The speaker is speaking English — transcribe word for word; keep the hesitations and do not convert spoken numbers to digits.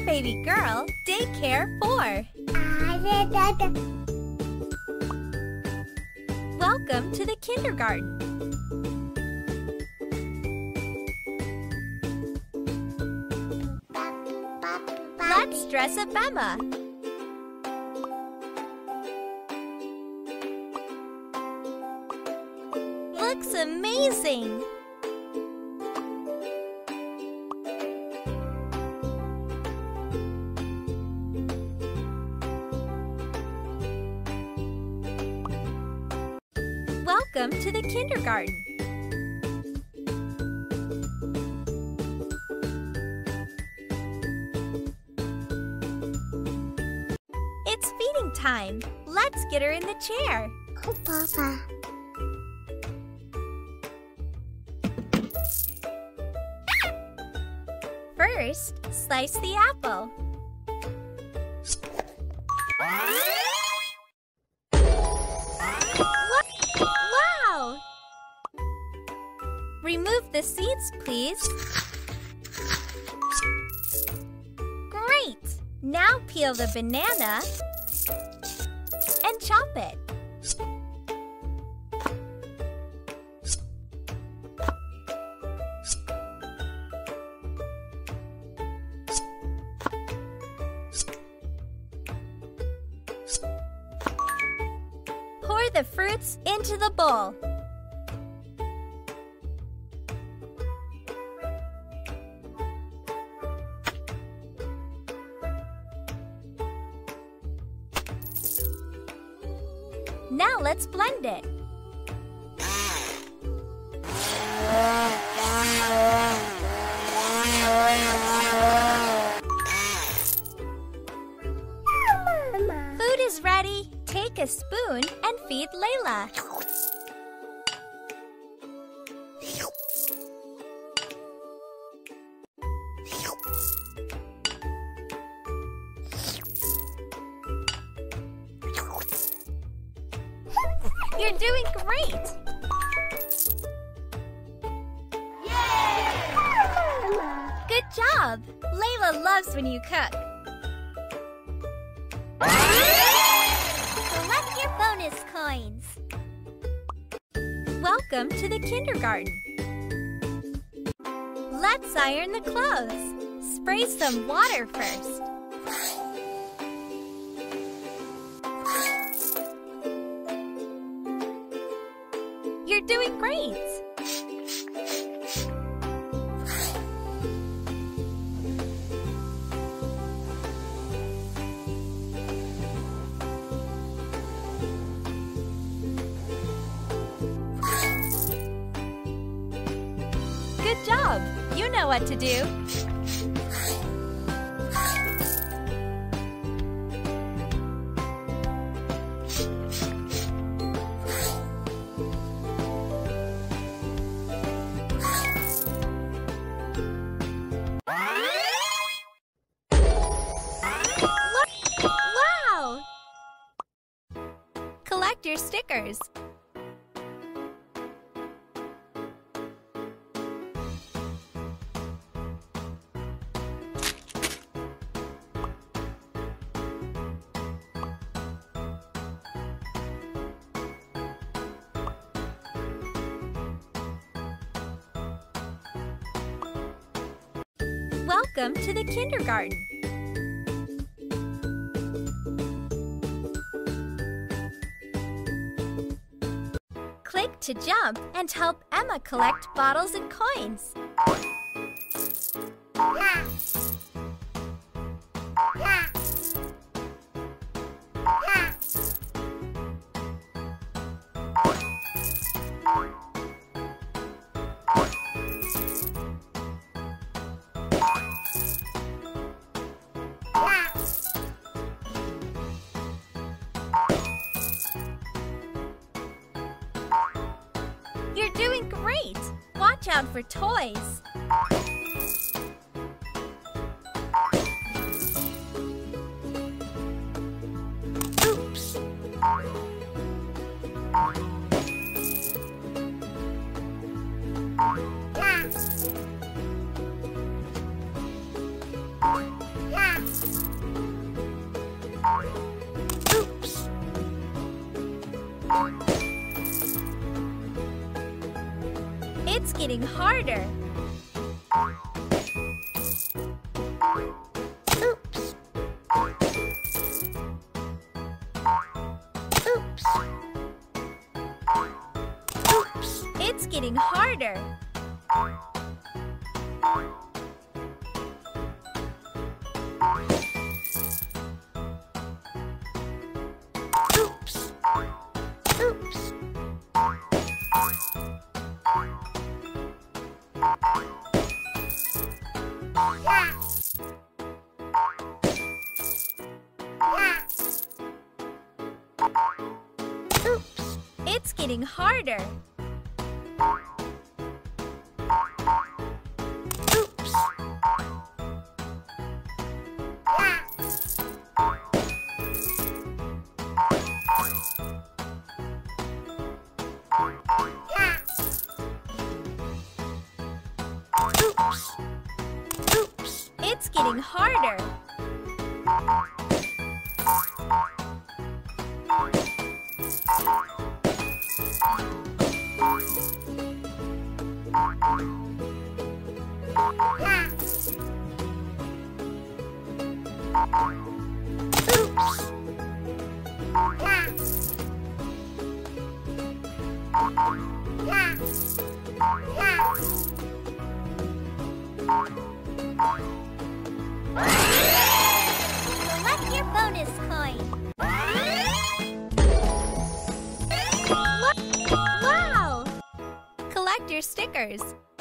Baby Girl Daycare four. Welcome to the kindergarten. Let's dress up Emma. Looks amazing! Welcome to the kindergarten. It's feeding time. Let's get her in the chair. Oh, Papa. First, slice the apple. Wow! Remove the seeds, please. Great! Now peel the banana and chop it. Pour the fruits into the bowl. Now let's blend it. Food is ready. Take a spoon and feed Layla. You're doing great! Yay! Good job! Layla loves when you cook. Collect your bonus coins. Welcome to the kindergarten. Let's iron the clothes. Spray some water first. You're doing great! Good job! You know what to do. Wow! Collect your stickers. Welcome to the kindergarten. Click to jump and help Emma collect bottles and coins. You're doing great! Watch out for toys. Oops! Yeah. It's getting harder. Oops. Oops. Oops. It's getting harder. Oops. Oops. Oops. It's getting harder. Oops. Oops. Oops. It's getting harder. Oops. Select your bonus coin. Wow! Collect your stickers.